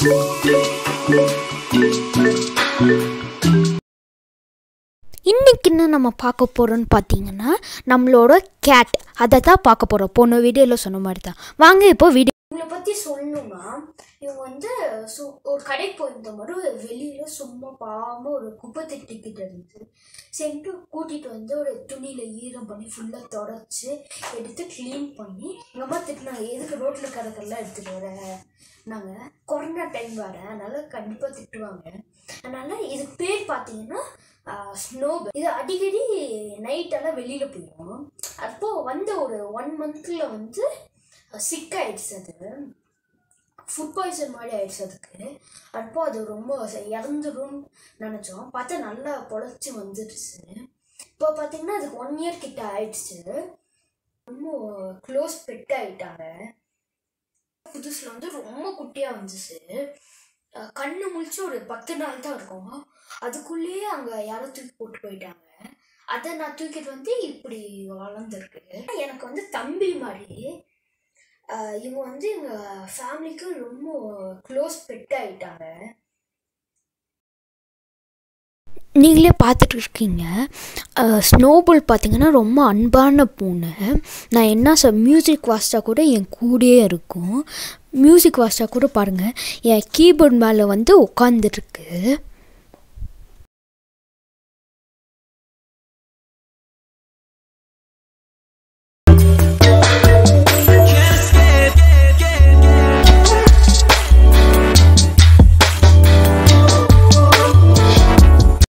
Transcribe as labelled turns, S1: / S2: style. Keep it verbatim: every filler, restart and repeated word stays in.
S1: இன்றைக்கி என்ன நம்ம பார்க்க போகிறோன்னு பார்த்தீங்கன்னா நம்மளோட கேட் அதை தான் பார்க்க போகிறோம். போன வீடியோவில் சொன்ன மாதிரி தான். வாங்க இப்போ வீடியோ
S2: இவங்களை பற்றி சொல்லணும்னா இவங்க வந்து சு ஒரு கடைக்கு போயிருந்த மாதிரி ஒரு வெளியில் சும்மா பாவமாக ஒரு குப்பை திட்டிக்கிட்ட இருந்து சென்ட்டு கூட்டிகிட்டு வந்து ஒரு துணியில் ஈரம் பண்ணி ஃபுல்லாக தொடச்சி எடுத்து க்ளீன் பண்ணி எங்கள் அம்மா திட்டினாங்க, எதுக்கு ரோட்டில் கிடக்கெல்லாம் எடுத்துகிட்டு வர, நாங்கள் கொரோனா டைம் வர அதனால் கண்டிப்பாக திட்டுவாங்க. அதனால் இதுக்கு பேர் பார்த்தீங்கன்னா ஸ்னோபெல். இது அடிக்கடி நைட்டெல்லாம் வெளியில் போயிடும். அப்போது வந்து ஒரு ஒன் மந்த்தில் வந்து சிக் ஆகிடுச்சு. அது ஃபுட் பாய்சன் மாதிரி ஆயிடுச்சு அதுக்கு. அப்போ அது ரொம்ப இறந்துடும் நினச்சோம். பார்த்தா நல்லா பொழைச்சி வந்துடுச்சு. இப்போ பார்த்தீங்கன்னா அதுக்கு ஒன் இயர் கிட்ட ஆயிடுச்சு. ரொம்ப க்ளோஸ் பெட் ஆகிட்டாங்க. புதுசில் வந்து ரொம்ப குட்டியாக வந்துச்சு. கண்ணு முழிச்சு ஒரு பத்து நாள் தான் இருக்கும். அதுக்குள்ளேயே அங்கே யாரோ தூக்கி போட்டு போயிட்டாங்க. அதை நான் தூக்கிட்டு வந்து இப்படி வளர்ந்துருக்கு. எனக்கு வந்து தம்பி மாதிரி. இவங்க வந்து எங்கள் ஃபேமிலிக்கு ரொம்ப க்ளோஸ் பெட் ஆகிட்டாங்க.
S1: நீங்களே பார்த்துட்டு இருக்கீங்க. ஸ்னோபெல் பார்த்திங்கன்னா ரொம்ப அன்பான பூனை. நான் என்ன சொ மியூசிக் வாசித்தா கூட என் கூடயே இருக்கும். மியூசிக் வாசித்தா கூட பாருங்கள் என் கீபோர்ட் மேலே வந்து உட்காந்துருக்கு.